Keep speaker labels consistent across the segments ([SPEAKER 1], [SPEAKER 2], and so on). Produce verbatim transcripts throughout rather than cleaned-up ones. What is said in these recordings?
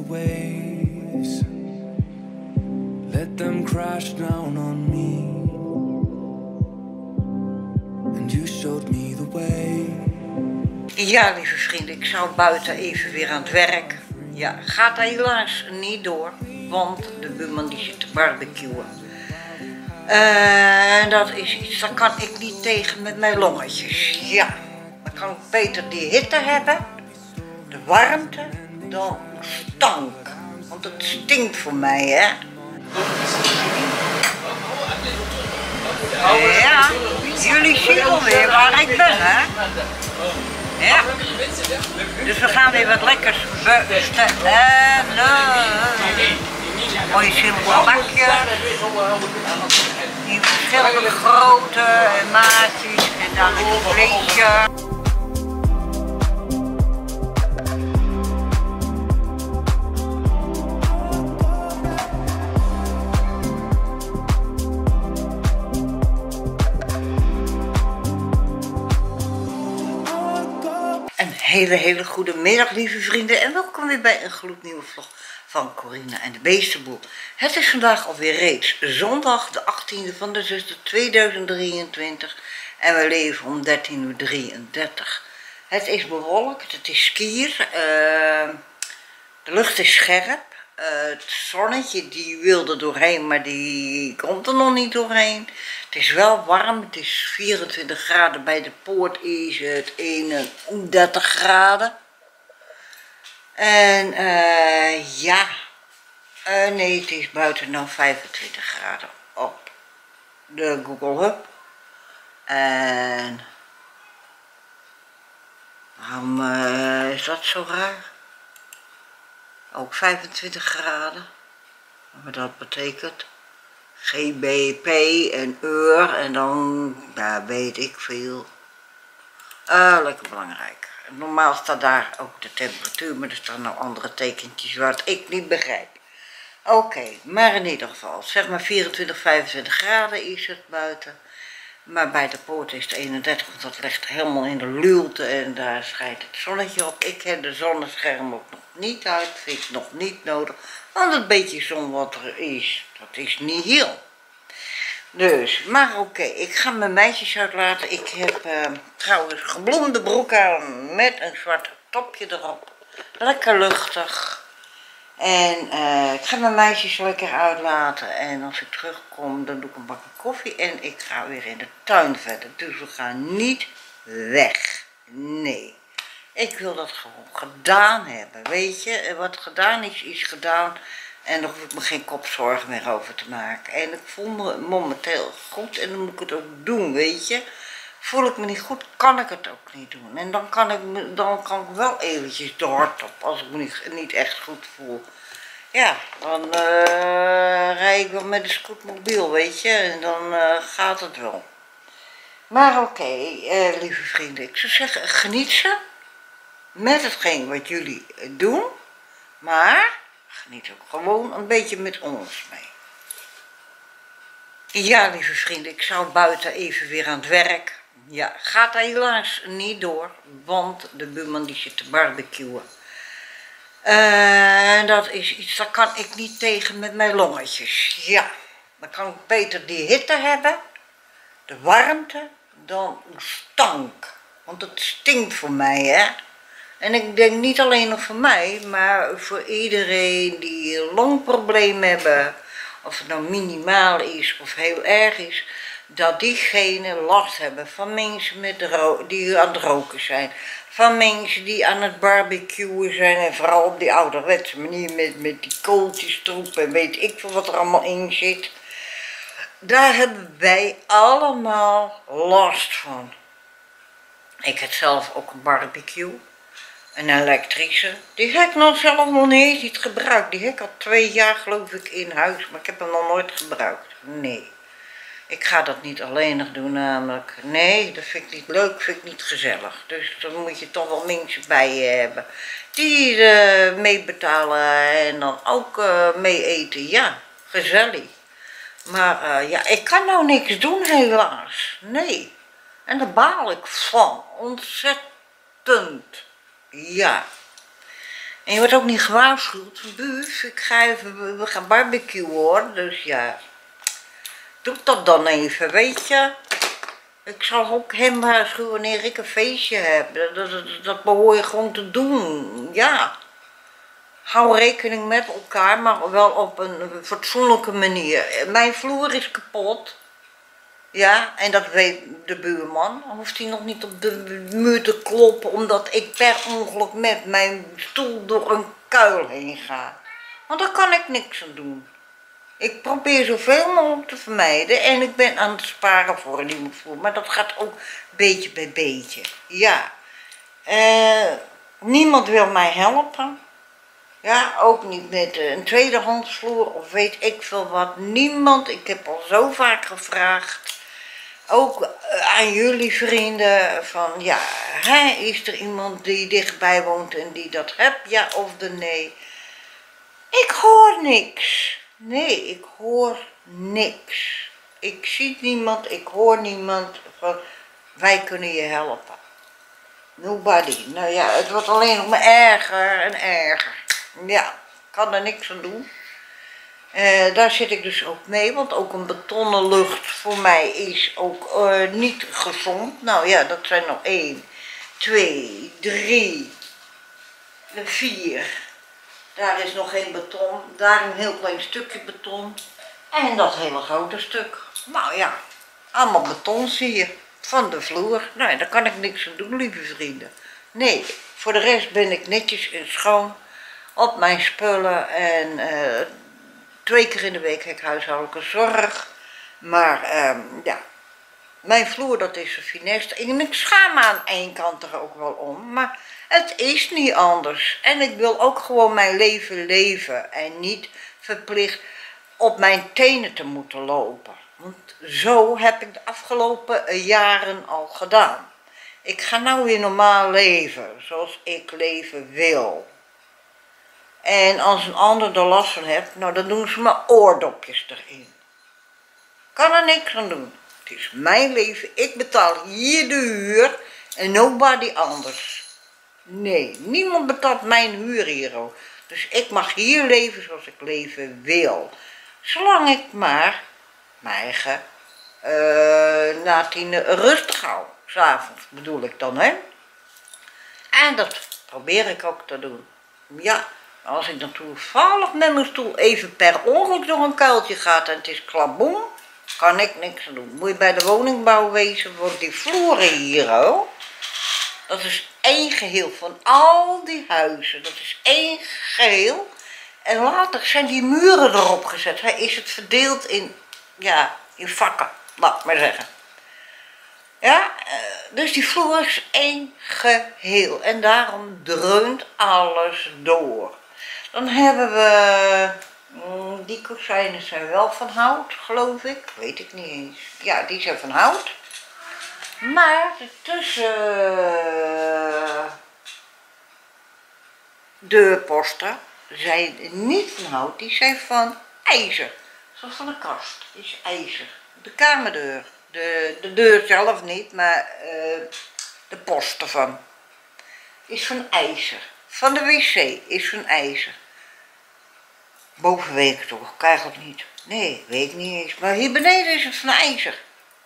[SPEAKER 1] waves, let them crash down on me, and you showed me the way.
[SPEAKER 2] Ja, lieve vrienden, ik zou buiten even weer aan het werk. Ja, gaat helaas niet door, want de buurman die zit te barbecuen. En uh, dat is iets, daar kan ik niet tegen met mijn longetjes. Ja, dan kan ik beter die hitte hebben, de warmte, dan stank. Want het stinkt voor mij, hè. Ja, jullie zien alweer waar ik ben, hè. Ja, dus we gaan weer wat lekkers bestellen. Mooi simpel bakje. Die verschillende grootte en maatjes en dan een vleesje. Een hele hele goede middag, lieve vrienden, en welkom weer bij een gloednieuwe vlog van Corina en de Beestenboel. Het is vandaag alweer reeds zondag de achttiende van de zesde tweeduizend drieëntwintig en we leven om dertien uur drieëndertig. Het is bewolkt, het is skier, uh, de lucht is scherp, uh, het zonnetje die wilde doorheen, maar die komt er nog niet doorheen. Het is wel warm, het is vierentwintig graden, bij de poort is het eenendertig graden. En uh, ja, uh, nee, het is buiten nou vijfentwintig graden op de Google Hub. En waarom uh, is dat zo raar? Ook vijfentwintig graden, wat dat betekent. G B P en uur en dan, ja, weet ik veel. Uh, lekker belangrijk. Normaal staat daar ook de temperatuur, maar er staan nou andere tekentjes wat ik niet begrijp. Oké, okay, maar in ieder geval, zeg maar vierentwintig, vijfentwintig graden is het buiten. Maar bij de poort is het eenendertig, want dat ligt helemaal in de luwte en daar schijnt het zonnetje op. Ik heb de zonnescherm ook nog niet uit, vind ik nog niet nodig. Want het beetje zon wat er is, dat is niet heel. Dus, maar oké, okay, ik ga mijn meisjes uitlaten. Ik heb uh, trouwens gebloemde broek aan met een zwart topje erop. Lekker luchtig. En uh, ik ga mijn meisjes lekker uitlaten. En als ik terugkom, dan doe ik een bakje koffie. En ik ga weer in de tuin verder. Dus we gaan niet weg. Nee. Ik wil dat gewoon gedaan hebben. Weet je, wat gedaan is, is gedaan. En daar hoef ik me geen kopzorgen meer over te maken. En ik voel me momenteel goed en dan moet ik het ook doen, weet je. Voel ik me niet goed, kan ik het ook niet doen. En dan kan ik, me, dan kan ik wel eventjes de hart op als ik me niet, niet echt goed voel. Ja, dan uh, rijd ik wel met een scootmobiel, weet je. En dan uh, gaat het wel. Maar oké, okay, uh, lieve vrienden, ik zou zeggen, geniet ze. Met hetgeen wat jullie doen. Maar geniet ook gewoon een beetje met ons mee. Ja, lieve vrienden, ik zou buiten even weer aan het werk. Ja, gaat helaas niet door, want de buurman die zit te barbecuen. En uh, dat is iets, daar kan ik niet tegen met mijn longetjes. Ja, dan kan ik beter die hitte hebben, de warmte, dan stank. Want het stinkt voor mij, hè. En ik denk niet alleen nog voor mij, maar voor iedereen die longproblemen hebben, of het nou minimaal is of heel erg is, dat diegenen last hebben van mensen met die aan het roken zijn, van mensen die aan het barbecuen zijn en vooral op die ouderwetse manier met, met die kooltjes, troep en weet ik veel wat er allemaal in zit. Daar hebben wij allemaal last van. Ik heb zelf ook een barbecue. Een elektrische, die heb ik nog zelf nog niet, niet gebruikt. Die heb ik al twee jaar geloof ik in huis, maar ik heb hem nog nooit gebruikt. Nee, ik ga dat niet alleen nog doen namelijk. Nee, dat vind ik niet leuk, vind ik niet gezellig. Dus dan moet je toch wel mensen bij je hebben die uh, meebetalen en dan ook uh, mee eten. Ja, gezellig. Maar uh, ja, ik kan nou niks doen helaas. Nee. En daar baal ik van. Ontzettend. Ja. En je wordt ook niet gewaarschuwd. Buus, ik ga even, we gaan barbecuen hoor. Dus ja, doe dat dan even, weet je. Ik zal ook hem waarschuwen wanneer ik een feestje heb. Dat, dat, dat behoor je gewoon te doen, ja. Hou rekening met elkaar, maar wel op een fatsoenlijke manier. Mijn vloer is kapot. Ja, en dat weet de buurman. Dan hoeft hij nog niet op de muur te kloppen, omdat ik per ongeluk met mijn stoel door een kuil heen ga. Want daar kan ik niks aan doen. Ik probeer zoveel mogelijk te vermijden en ik ben aan het sparen voor een nieuwe vloer. Maar dat gaat ook beetje bij beetje. Ja. Uh, niemand wil mij helpen. Ja, ook niet met een tweedehands vloer of weet ik veel wat. Niemand. Ik heb al zo vaak gevraagd. Ook aan jullie vrienden van ja, hè, is er iemand die dichtbij woont en die dat hebt, ja of de nee. Ik hoor niks. Nee, ik hoor niks. Ik zie niemand, ik hoor niemand van wij kunnen je helpen. Nobody. Nou ja, het wordt alleen nog maar erger en erger. Ja, ik kan er niks aan doen. Uh, daar zit ik dus ook mee, want ook een betonnen lucht voor mij is ook uh, niet gezond. Nou ja, dat zijn nog één, twee, drie, vier. Daar is nog geen beton, daar een heel klein stukje beton. En dat hele grote stuk. Nou ja, allemaal beton zie je, van de vloer. Nou ja, daar kan ik niks aan doen, lieve vrienden. Nee, voor de rest ben ik netjes en schoon op mijn spullen en... Uh, Twee keer in de week heb ik huishoudelijke zorg. Maar um, ja, mijn vloer dat is een finest. En ik schaam me aan één kant er ook wel om. Maar het is niet anders. En ik wil ook gewoon mijn leven leven. En niet verplicht op mijn tenen te moeten lopen. Want zo heb ik de afgelopen jaren al gedaan. Ik ga nou weer normaal leven. Zoals ik leven wil. En als een ander er last van heeft, nou dan doen ze maar oordopjes erin. Kan er niks aan doen. Het is mijn leven, ik betaal hier de huur en nobody anders. Nee, niemand betaalt mijn huur hier ook. Dus ik mag hier leven zoals ik leven wil. Zolang ik maar mijn eigen uh, na tien rustig hou. 's Avonds bedoel ik dan, hè. En dat probeer ik ook te doen. Ja. Als ik dan toevallig met mijn stoel even per ongeluk door een kuiltje gaat en het is klaboem, kan ik niks aan doen. Moet je bij de woningbouw wezen voor die vloeren hier, hoor. Dat is één geheel van al die huizen. Dat is één geheel. En later zijn die muren erop gezet. Hij is het verdeeld in, ja, in vakken, laat ik maar zeggen. Ja, dus die vloer is één geheel. En daarom dreunt alles door. Dan hebben we, die kozijnen zijn wel van hout, geloof ik, weet ik niet eens. Ja, die zijn van hout. Maar de tussen deurposten zijn niet van hout, die zijn van ijzer. Zoals van de kast, die is ijzer. De kamerdeur, de, de deur zelf niet, maar uh, de post ervan is van ijzer. Van de wc is van ijzer. Boven weet ik toch, eigenlijk niet. Nee, weet ik niet eens. Maar hier beneden is het van ijzer.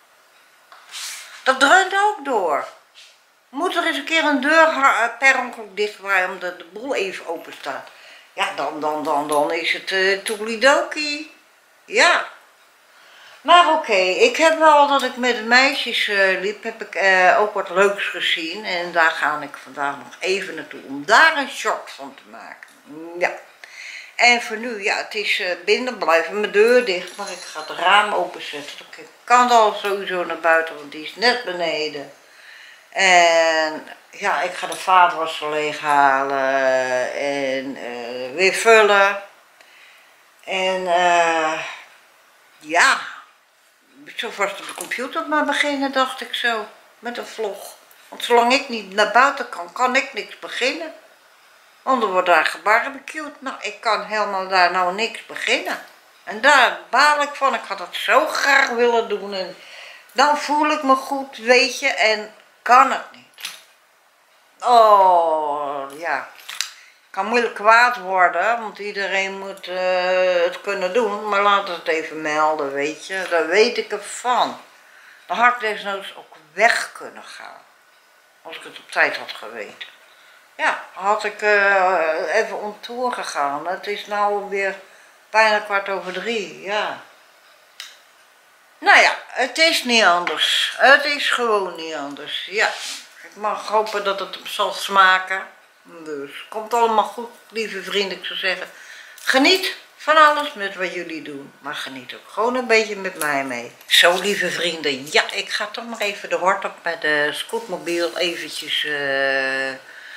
[SPEAKER 2] Dat dreunt ook door. Moet er eens een keer een deur per ongeluk dichtdraaien omdat de boel even open staat. Ja, dan, dan, dan, dan is het uh, toedelidokie. Ja. Maar oké, okay, ik heb wel dat ik met de meisjes uh, liep, heb ik uh, ook wat leuks gezien. En daar ga ik vandaag nog even naartoe om daar een shot van te maken. Ja. En voor nu, ja, het is uh, binnen blijven, mijn deur dicht, maar ik ga het raam openzetten. Ik kan al sowieso naar buiten, want die is net beneden. En ja, ik ga de vaatwasser leeghalen en uh, weer vullen. En uh, ja, zo vast op de computer maar beginnen, dacht ik zo, met een vlog. Want zolang ik niet naar buiten kan, kan ik niks beginnen. Want er wordt daar gebarbecued. Nou, ik kan helemaal daar nou niks beginnen. En daar baal ik van. Ik had het zo graag willen doen. En dan voel ik me goed, weet je. En kan het niet. Oh, ja. kan moeilijk kwaad worden, want iedereen moet uh, het kunnen doen, maar laat het even melden, weet je. Daar weet ik ervan. Dan had ik desnoods ook weg kunnen gaan, als ik het op tijd had geweten. Ja, had ik uh, even om tour gegaan. Het is nou weer bijna kwart over drie, ja. Nou ja, het is niet anders. Het is gewoon niet anders, ja. Ik mag hopen dat het hem zal smaken. Dus komt allemaal goed, lieve vrienden. Ik zou zeggen, geniet van alles met wat jullie doen. Maar geniet ook gewoon een beetje met mij mee. Zo, lieve vrienden. Ja, ik ga toch maar even de hort op met de scootmobiel. Eventjes, uh, uh,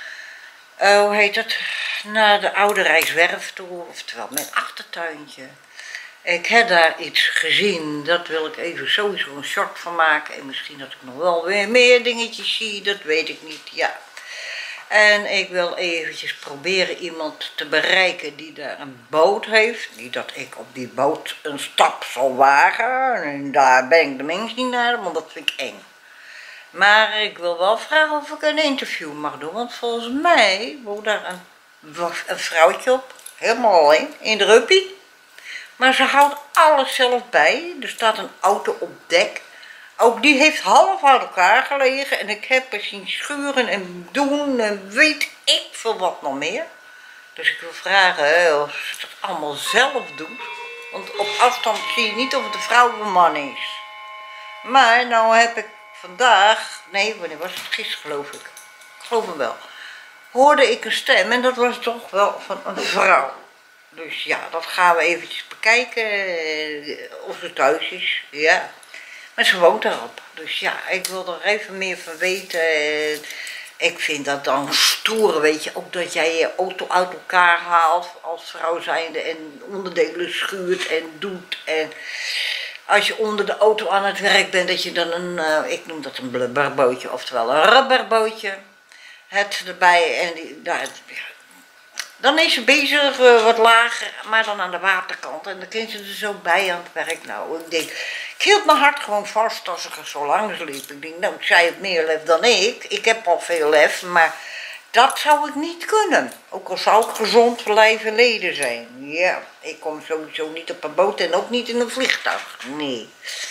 [SPEAKER 2] hoe heet het? Naar de Oude Rijkswerf toe. Oftewel mijn achtertuintje. Ik heb daar iets gezien, dat wil ik even sowieso een short van maken. En misschien dat ik nog wel weer meer dingetjes zie, dat weet ik niet, ja. En ik wil eventjes proberen iemand te bereiken die daar een boot heeft. Niet dat ik op die boot een stap zal wagen, en daar ben ik de mens niet naar, want dat vind ik eng. Maar ik wil wel vragen of ik een interview mag doen, want volgens mij woont daar een, een vrouwtje op, helemaal alleen, in de ruppie. Maar ze houdt alles zelf bij. Er staat een auto op dek. Ook die heeft half uit elkaar gelegen. En ik heb er zien schuren en doen en weet ik veel wat nog meer. Dus ik wil vragen of ze dat allemaal zelf doet. Want op afstand zie je niet of het een vrouw of een man is. Maar nou heb ik vandaag, nee wanneer was het, gisteren geloof ik. Ik geloof hem wel. Hoorde ik een stem en dat was toch wel van een vrouw. Dus ja, dat gaan we eventjes bekijken, of ze thuis is, ja. Maar ze woont erop, dus ja, ik wil er even meer van weten. Ik vind dat dan stoer, weet je, ook dat jij je auto uit elkaar haalt als vrouw zijnde en onderdelen schuurt en doet. En als je onder de auto aan het werk bent, dat je dan een, ik noem dat een blubberbootje, oftewel een rubberbootje, het erbij en die, daar, dan is ze bezig, uh, wat lager, maar dan aan de waterkant. En dan kun je ze er zo bij aan het werk. Nou, ik denk, ik hield mijn hart gewoon vast als ik er zo langs liep. Ik denk, nou, zij heeft meer lef dan ik. Ik heb al veel lef, maar dat zou ik niet kunnen. Ook al zou ik gezond voor lijf en leden zijn. Ja, ik kom sowieso niet op een boot en ook niet in een vliegtuig. Nee.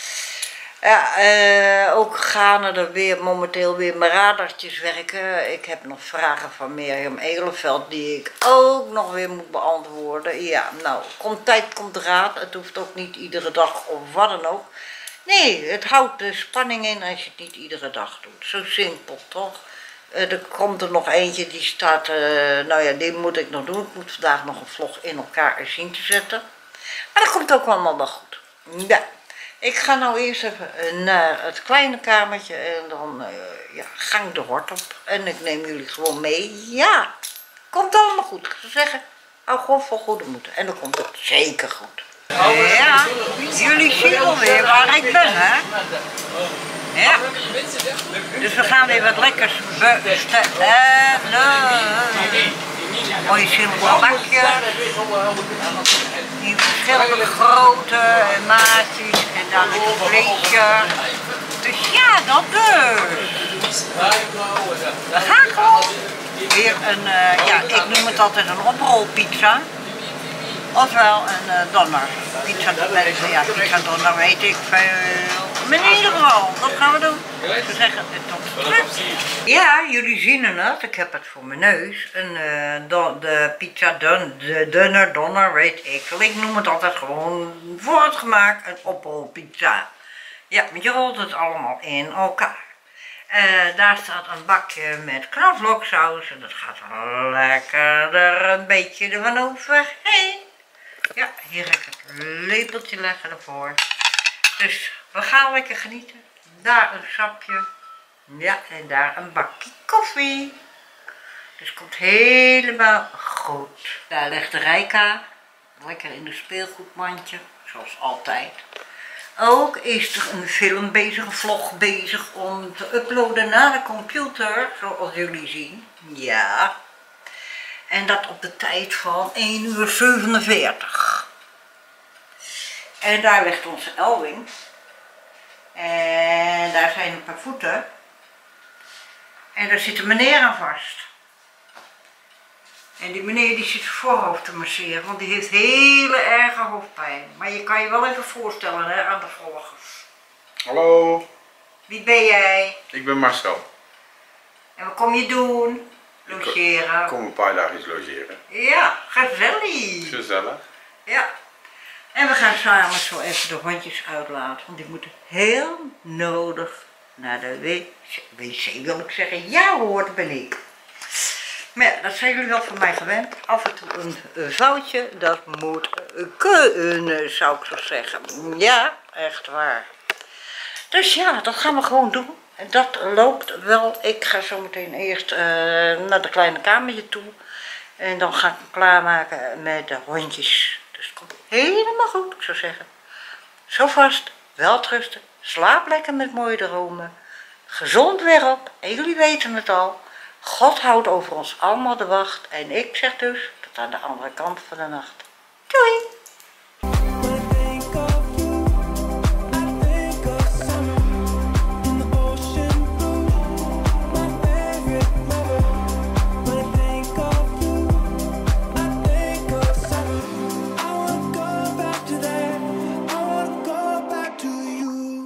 [SPEAKER 2] Ja, uh, ook gaan er weer momenteel weer mijn radartjes werken. Ik heb nog vragen van Mirjam Eleveld die ik ook nog weer moet beantwoorden. Ja, nou, komt tijd, komt raad. Het hoeft ook niet iedere dag of wat dan ook. Nee, het houdt de spanning in als je het niet iedere dag doet. Zo simpel, toch? Uh, er komt er nog eentje die staat, uh, nou ja, die moet ik nog doen. Ik moet vandaag nog een vlog in elkaar zien te zetten. Maar dat komt ook allemaal wel goed. Ja. Ik ga nou eerst even naar het kleine kamertje en dan uh, ja, ga ik de hort op. En ik neem jullie gewoon mee. Ja, komt allemaal goed. Ik zou zeggen, hou gewoon vol goede moed. En dan komt het zeker goed. Ja, jullie zien alweer waar ik ben, hè? Ja. Dus we gaan weer wat lekkers bestellen. Mooi simpel bakje. In verschillende grootte en maatjes en dan een vleesje. Dus ja, dat dus. We gaan gewoon weer een, uh, ja, ik noem het altijd een oprolpizza. Ofwel een uh, donner. Pizza, ja, pizza donner weet ik veel. Maar in ieder geval, dat gaan we doen. Ik zou zeggen, tot straks. Ja, jullie zien het. Ik heb het voor mijn neus. Een, uh, don, de pizza dun, de dunner, donner, weet ik. Ik noem het altijd gewoon voor het gemaakt een oprolpizza. Ja, want je rolt het allemaal in elkaar. Uh, daar staat een bakje met knoflooksaus en dat gaat lekker er een beetje ervan overheen. Ja, hier ga ik het lepeltje leggen ervoor. Dus we gaan lekker genieten. Daar een sapje. Ja, en daar een bakje koffie. Dus het komt helemaal goed. Daar legt de Rijka. Lekker in de speelgoedmandje. Zoals altijd. Ook is er een film bezig, een vlog bezig om te uploaden naar de computer. Zoals jullie zien. Ja. En dat op de tijd van één uur zevenenveertig. En daar ligt onze Elwing. En daar zijn een paar voeten. En daar zit een meneer aan vast. En die meneer die zit zijn voorhoofd te masseren, want die heeft hele erge hoofdpijn. Maar je kan je wel even voorstellen hè, aan de volgers.
[SPEAKER 3] Hallo,
[SPEAKER 2] Wie ben jij?
[SPEAKER 3] ik ben Marcel.
[SPEAKER 2] En wat kom je doen? Logeren.
[SPEAKER 3] Ik kom een paar dagen eens logeren.
[SPEAKER 2] Ja, gezellig.
[SPEAKER 3] Gezellig.
[SPEAKER 2] Ja. En we gaan samen zo even de hondjes uitlaten, want die moeten heel nodig naar de wc. Wc wil ik zeggen, ja hoor, dat ben ik. Maar ja, dat zijn jullie wel van mij gewend. Af en toe een, een foutje, dat moet kunnen, zou ik zo zeggen. Ja, echt waar. Dus ja, dat gaan we gewoon doen. En dat loopt wel. Ik ga zo meteen eerst uh, naar de kleine kamertje toe. En dan ga ik me klaarmaken met de hondjes. Dus het komt helemaal goed, ik zou zeggen. Zo vast, welterusten, slaap lekker met mooie dromen. Gezond weer op, en jullie weten het al. God houdt over ons allemaal de wacht. En ik zeg dus tot aan de andere kant van de nacht. Doei!